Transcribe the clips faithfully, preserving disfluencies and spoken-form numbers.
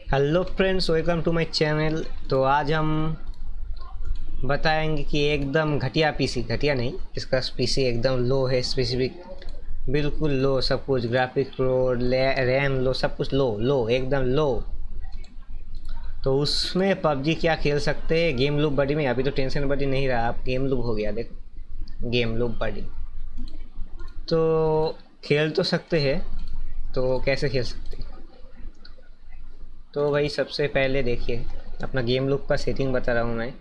Hello friends, welcome to my channel. तो आज हम बताएंगे कि एकदम घटिया पीसी, घटिया नहीं, इसका पीसी एकदम लो है, स्पेसिफिक बिल्कुल लो, सब कुछ ग्राफिक लो, रैम लो, सब कुछ लो लो एकदम लो। तो उसमें पबजी क्या खेल सकते हैं गेम लूप बडी में। अभी तो टेंशन बडी नहीं रहा, आप गेम लूप हो गया, देखो गेम लूप बडी। तो खेल तो सकते हैं, तो कैसे खेल सकते हैं? तो भाई सबसे पहले देखिए, अपना गेम लूप का सेटिंग बता रहा हूँ मैं।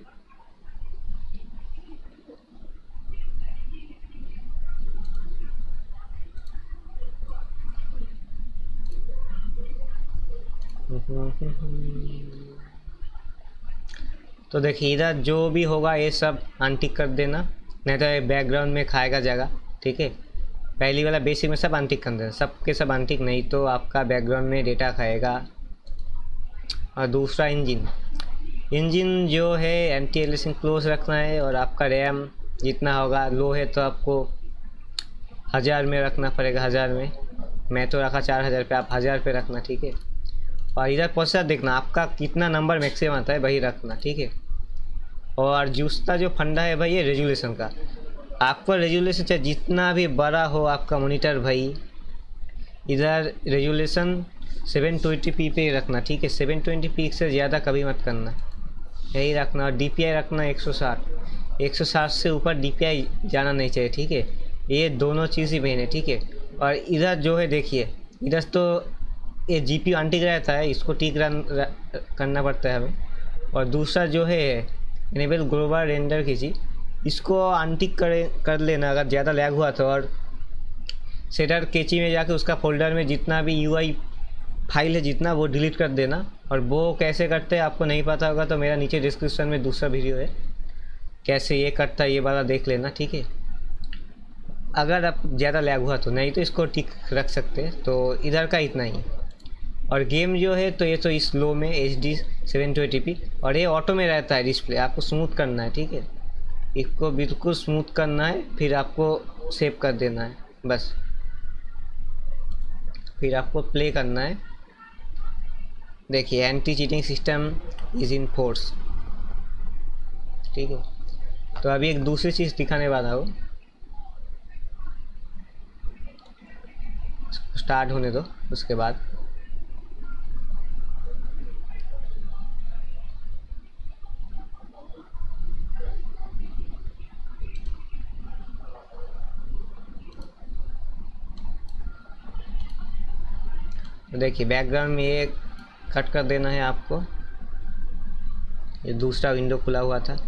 तो देखिए, इधर जो भी होगा ये सब अनटिक कर देना, नहीं तो बैकग्राउंड में खाएगा जगह। ठीक है, पहली वाला बेसिक में सब अनटिक कर देना, सब के सब अनटिक, नहीं तो आपका बैकग्राउंड में डेटा खाएगा। और दूसरा इंजन इंजन जो है एंटी एलिसिंग क्लोज रखना है, और आपका रैम जितना होगा लो है तो आपको हज़ार में रखना पड़ेगा। हज़ार में मैं तो रखा चार हज़ार पे, आप हज़ार पे रखना। ठीक है, और इधर प्रोसेसर देखना आपका कितना नंबर मैक्सिमम आता है, वही रखना। ठीक है, और दूसरा जो फंडा है भाई ये रेजुलेशन का, आपको रेजुलेशन चाहे जितना भी बड़ा हो आपका मॉनिटर भाई, इधर रेजुलेशन सेवन ट्वेंटी पी पे रखना। ठीक है, सेवन ट्वेंटी पी से ज़्यादा कभी मत करना, यही रखना। और डी पी आई रखना एक सौ साठ, एक सौ साठ से ऊपर डी पी आई जाना नहीं चाहिए। ठीक है, ये दोनों चीज़ ही मेन है। ठीक है, और इधर जो है देखिए, इधर तो ये जी पी यू अनटिक रहता है, इसको ठीक रन करना पड़ता है हमें। और दूसरा जो है इनेबल ग्लोबल रेंडर की चीज़, इसको अनटिक करे कर लेना अगर ज़्यादा लैग हुआ तो। और सेटर केची में जाके उसका फोल्डर में जितना भी यू आई फाइल है जितना, वो डिलीट कर देना। और वो कैसे करते हैं आपको नहीं पता होगा तो मेरा नीचे डिस्क्रिप्शन में दूसरा वीडियो है, कैसे ये करता है ये वाला देख लेना। ठीक है, अगर आप ज़्यादा लैग हुआ तो, नहीं तो इसको ठीक रख सकते हैं। तो इधर का इतना ही। और गेम जो है तो ये तो इस लो में H D seven twenty P, और ये ऑटो में रहता है डिस्प्ले, आपको स्मूथ करना है। ठीक है, इसको बिल्कुल स्मूथ करना है, फिर आपको सेव कर देना है बस, फिर आपको प्ले करना है। देखिए, anti cheating system is in force. ठीक है, तो अभी एक दूसरी चीज़ दिखाने वाला हूँ, स्टार्ट होने दो उसके बाद। देखिए बैकग्राउंड में ये कट कर देना है आपको, ये दूसरा विंडो खुला हुआ था।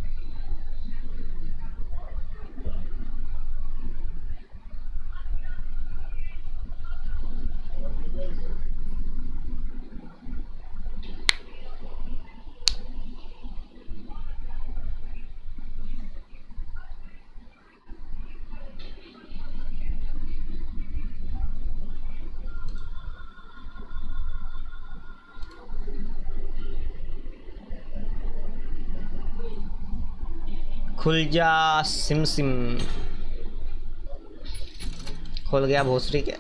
खुल जा सिम सिम, खुल गया भोसड़ी के।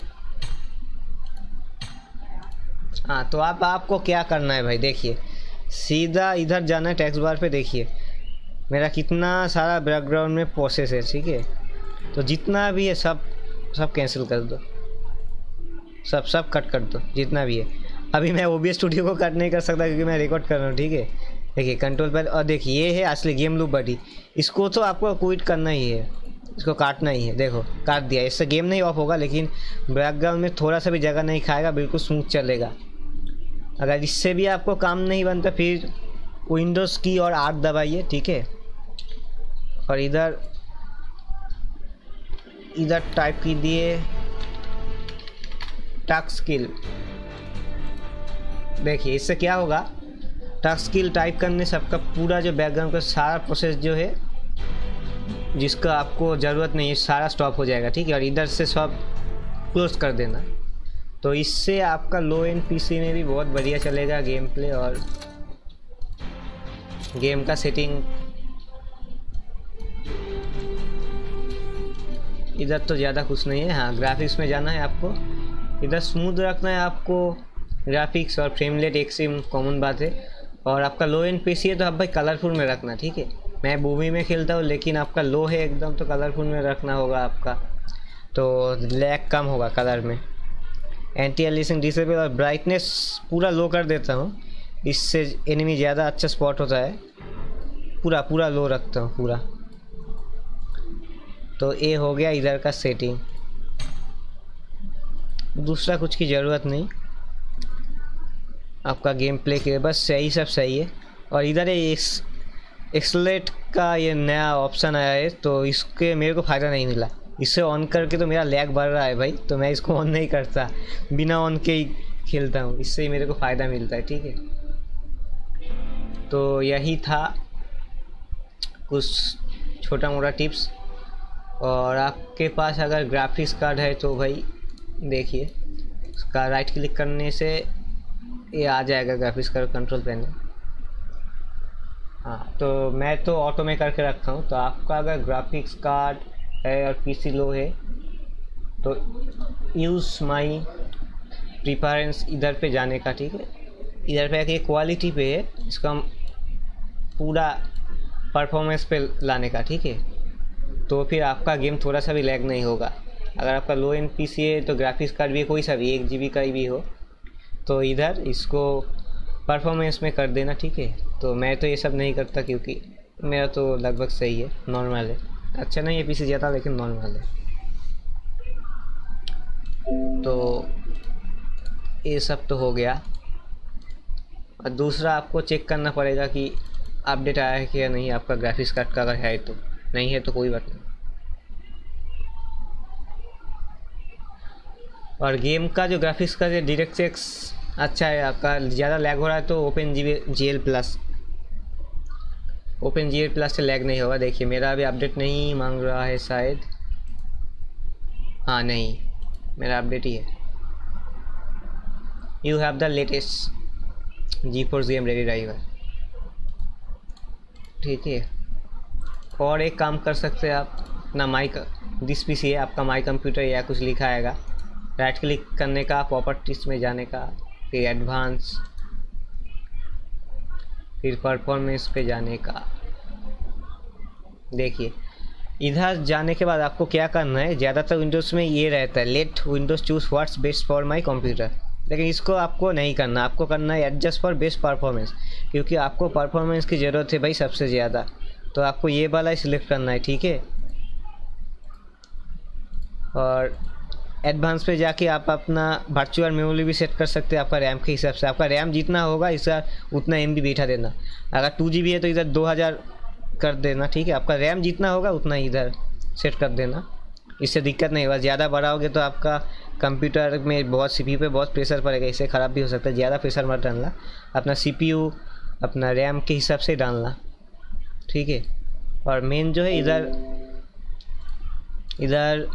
हाँ, तो आप आपको क्या करना है भाई, देखिए सीधा इधर जाना है टेक्स्ट बार पे। देखिए मेरा कितना सारा बैकग्राउंड में प्रोसेस है। ठीक है, तो जितना भी है सब सब कैंसिल कर दो, सब सब कट कर दो जितना भी है। अभी मैं ओ बी एस स्टूडियो को कट नहीं कर सकता क्योंकि मैं रिकॉर्ड कर रहा हूँ। ठीक है, देखिए कंट्रोल पर, और देखिए ये है असली गेम लूप बडी, इसको तो आपको क्विट करना ही है, इसको काटना ही है। देखो काट दिया, इससे गेम नहीं ऑफ होगा, लेकिन बैकग्राउंड में थोड़ा सा भी जगह नहीं खाएगा, बिल्कुल स्मूथ चलेगा। अगर इससे भी आपको काम नहीं बनता फिर विंडोज़ की और आठ दबाइए। ठीक है, और इधर इधर टाइप कीजिए टच स्किल। देखिए इससे क्या होगा, टच स्किल टाइप करने से आपका पूरा जो बैकग्राउंड का सारा प्रोसेस जो है जिसका आपको ज़रूरत नहीं है सारा स्टॉप हो जाएगा। ठीक है, और इधर से सब क्लोज कर देना। तो इससे आपका लो एंड पीसी में भी बहुत बढ़िया चलेगा गेम प्ले और गेम का सेटिंग। इधर तो ज़्यादा कुछ नहीं है। हाँ, ग्राफिक्स में जाना है आपको, इधर स्मूथ रखना है आपको, ग्राफिक्स और फ्रेम रेट एक से कॉमन बात है। और आपका लो एंड पीसी है तो आप भाई कलरफुल में रखना, ठीक है। मैं मूवी में खेलता हूँ लेकिन आपका लो है एकदम, तो कलरफुल में रखना होगा आपका, तो लैग कम होगा कलर में। एंटी एलिसिंग डिसेबल और ब्राइटनेस पूरा लो कर देता हूँ, इससे एनिमी ज़्यादा अच्छा स्पॉट होता है। पूरा पूरा लो रखता हूँ पूरा। तो ये हो गया इधर का सेटिंग, दूसरा कुछ की ज़रूरत नहीं। आपका गेम प्ले के बस सही सब सही है। और इधर एक्स एक्सलेट का ये नया ऑप्शन आया है, तो इसके मेरे को फ़ायदा नहीं मिला। इसे ऑन करके तो मेरा लैग बढ़ रहा है भाई, तो मैं इसको ऑन नहीं करता, बिना ऑन के ही खेलता हूँ, इससे मेरे को फ़ायदा मिलता है, ठीक है। तो यही था कुछ छोटा मोटा टिप्स। और आपके पास अगर ग्राफिक्स कार्ड है तो भाई देखिए, उसका राइट क्लिक करने से ये आ जाएगा ग्राफिक्स कार्ड कंट्रोल पैनल। हाँ, तो मैं तो ऑटो में करके रखा हूँ। तो आपका अगर ग्राफिक्स कार्ड है और पीसी लो है तो यूज़ माई प्रिफरेंस इधर पे जाने का, ठीक है। इधर पे आके क्वालिटी पे है, इसका पूरा परफॉर्मेंस पे लाने का, ठीक है। तो फिर आपका गेम थोड़ा सा भी लैग नहीं होगा। अगर आपका लो एंड पीसी है तो ग्राफिक्स कार्ड भी कोई सा भी एक जी बी का भी हो, तो इधर इसको परफॉर्मेंस में कर देना, ठीक है। तो मैं तो ये सब नहीं करता क्योंकि मेरा तो लगभग सही है, नॉर्मल है। अच्छा नहीं है पीसी ज़्यादा, लेकिन नॉर्मल है। तो ये सब तो हो गया। और दूसरा आपको चेक करना पड़ेगा कि अपडेट आया है कि या नहीं आपका ग्राफिक्स कार्ड का। अगर है तो, नहीं है तो कोई बात नहीं। और गेम का जो ग्राफिक्स का जो डायरेक्ट एक्स अच्छा है, आपका ज़्यादा लैग हो रहा है तो open G L plus open G L plus से लैग नहीं होगा। देखिए मेरा अभी अपडेट नहीं मांग रहा है शायद, हाँ नहीं, मेरा अपडेट ही है। You have the latest G force game ready driver, ठीक है। और एक काम कर सकते हैं आप, अपना माइक दिस पीसी है आपका माई कंप्यूटर या कुछ लिखा आएगा, राइट क्लिक करने का, प्रॉपर्टीज में जाने का, फिर एडवांस, फिर परफॉर्मेंस पे जाने का। देखिए इधर जाने के बाद आपको क्या करना है, ज़्यादातर विंडोज़ में ये रहता है let windows choose what's best for my computer, लेकिन इसको आपको नहीं करना। आपको करना है एडजस्ट फॉर बेस्ट परफॉर्मेंस, क्योंकि आपको परफॉर्मेंस की ज़रूरत है भाई सबसे ज़्यादा। तो आपको ये वाला ही सिलेक्ट करना है, ठीक है। और एडवांस पे जाके आप अपना वर्चुअल मेमोरी भी सेट कर सकते हैं आपका रैम के हिसाब से। आपका रैम जितना होगा इसका उतना एम बी बैठा देना। अगर टू जी बी है तो इधर दो हज़ार कर देना, ठीक है। आपका रैम जितना होगा उतना इधर सेट कर देना, इससे दिक्कत नहीं होगा। ज़्यादा बढ़ाओगे तो आपका कंप्यूटर में बहुत सी पी यू पे बहुत प्रेशर पड़ेगा, इससे ख़राब भी हो सकता है। ज़्यादा प्रेशर मत डालना, अपना सी पी यू अपना रैम के हिसाब से डालना, ठीक है। और मेन जो है इधर इधर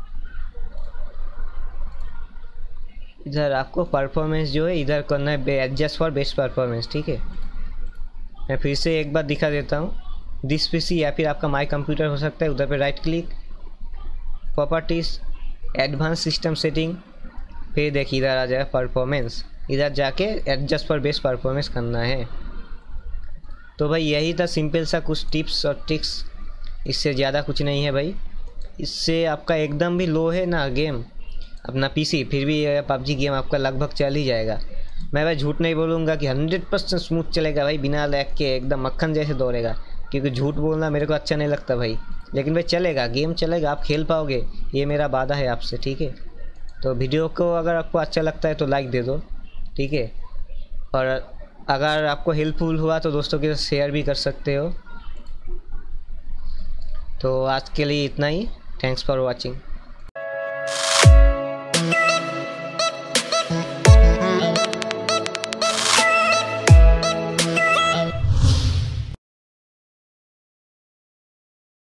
इधर आपको परफॉर्मेंस जो है इधर करना है एडजस्ट फॉर बेस्ट परफॉर्मेंस, ठीक है। मैं फिर से एक बार दिखा देता हूँ, दिस पीसी या फिर आपका माई कंप्यूटर हो सकता है। उधर पे right click, properties, advance system setting, फिर देखिए इधर आ जाए परफॉर्मेंस, इधर जाके एडजस्ट फॉर बेस्ट परफॉर्मेंस करना है। तो भाई यही था सिंपल सा कुछ टिप्स और ट्रिक्स, इससे ज़्यादा कुछ नहीं है भाई। इससे आपका एकदम भी लो है ना गेम अपना पीसी, फिर भी पबजी गेम आपका लगभग चल ही जाएगा। मैं भाई झूठ नहीं बोलूँगा कि हंड्रेड परसेंट स्मूथ चलेगा भाई, बिना लैग के एकदम मक्खन जैसे दौड़ेगा, क्योंकि झूठ बोलना मेरे को अच्छा नहीं लगता भाई। लेकिन भाई चलेगा, गेम चलेगा, आप खेल पाओगे, ये मेरा वादा है आपसे, ठीक है। तो वीडियो को अगर आपको अच्छा लगता है तो लाइक दे दो, ठीक है। और अगर आपको हेल्पफुल हुआ तो दोस्तों के साथ शेयर भी कर सकते हो। तो आज के लिए इतना ही, थैंक्स फॉर वॉचिंग।